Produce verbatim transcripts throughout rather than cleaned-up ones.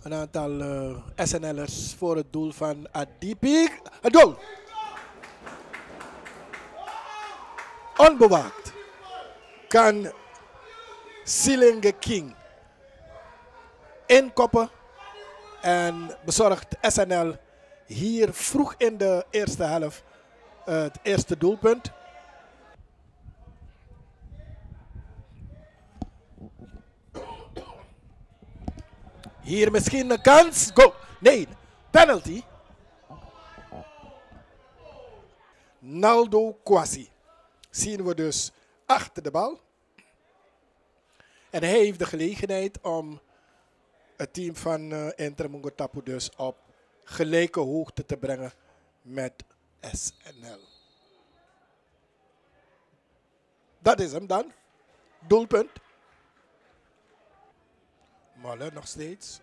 Een aantal uh, S N L'ers voor het doel van Adipi. Het doel! Onbewaakt kan Silinge King inkoppen en bezorgt S N L hier vroeg in de eerste helft uh, het eerste doelpunt. Hier misschien een kans. Go! Nee, penalty. Naldo Kwasi. Zien we dus achter de bal. En hij heeft de gelegenheid om het team van uh, Inter Mungotapu dus op gelijke hoogte te brengen met S N L. Dat is hem dan. Doelpunt. Molle nog steeds.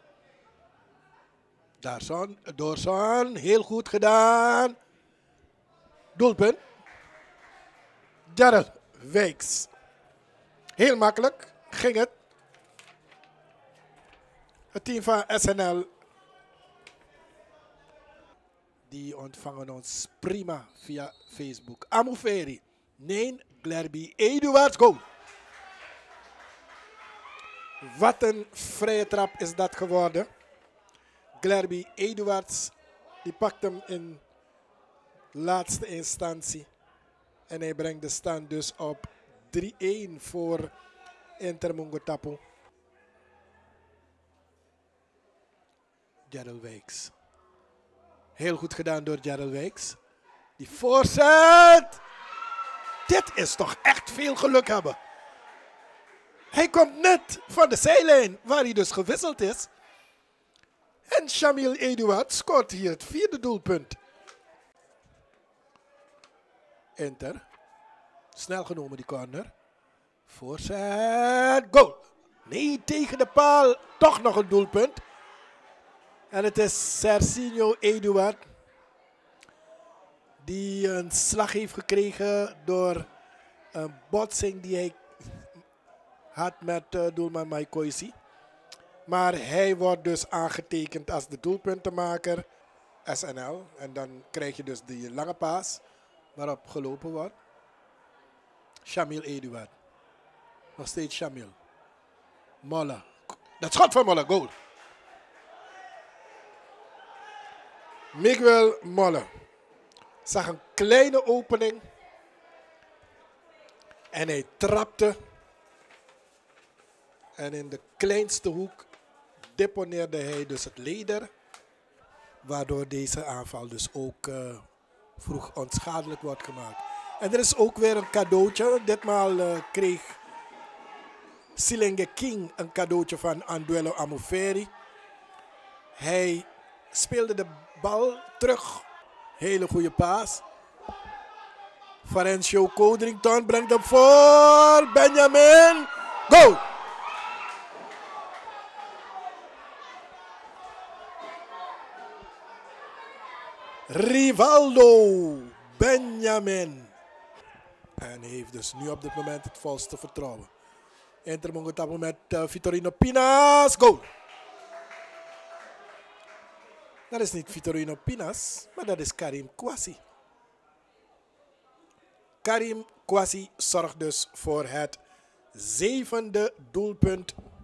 Daarson, Doorson, heel goed gedaan. Doelpunt. Jarrell Wijks. Heel makkelijk ging het. Het team van S N L. Die ontvangen ons prima via Facebook. Amuferi. Nee, Glerby Eduards, goal. Wat een vrije trap is dat geworden. Glerby Eduards, die pakt hem in laatste instantie. En hij brengt de stand dus op drie-een voor Inter Mungotapu. Jarrell Wijks. Heel goed gedaan door Jarrell Wijks. Die voorzet. Dit is toch echt veel geluk hebben. Hij komt net van de zijlijn waar hij dus gewisseld is. En Shamil Eduard scoort hier het vierde doelpunt. Inter. Snel genomen die corner. Voorzet. Goal. Nee, tegen de paal. Toch nog een doelpunt. En het is Serginho Eduard. Die een slag heeft gekregen door een botsing die hij had met uh, doelman Maikoisi. Maar hij wordt dus aangetekend als de doelpuntenmaker S N L. En dan krijg je dus die lange paas waarop gelopen wordt. Shamil Eduard. Nog steeds Shamil. Molle. Dat schot van Molle, goal. Miguel Molle zag een kleine opening. En hij trapte. En in de kleinste hoek deponeerde hij dus het leder. Waardoor deze aanval dus ook uh, vroeg onschadelijk wordt gemaakt. En er is ook weer een cadeautje. Ditmaal uh, kreeg Silinge King een cadeautje van Anduelo Amuferi. Hij speelde de bal terug. Hele goede paas. Farencio Codrington brengt hem voor. Benjamin. Goal! Rivaldo Benjamin. En hij heeft dus nu op dit moment het volste vertrouwen. Inter Mungotapu met uh, Vitorino Pinas. Goal! Dat is niet Vitorino Pinas, maar dat is Karim Kwasi. Karim Kwasi zorgt dus voor het zevende doelpunt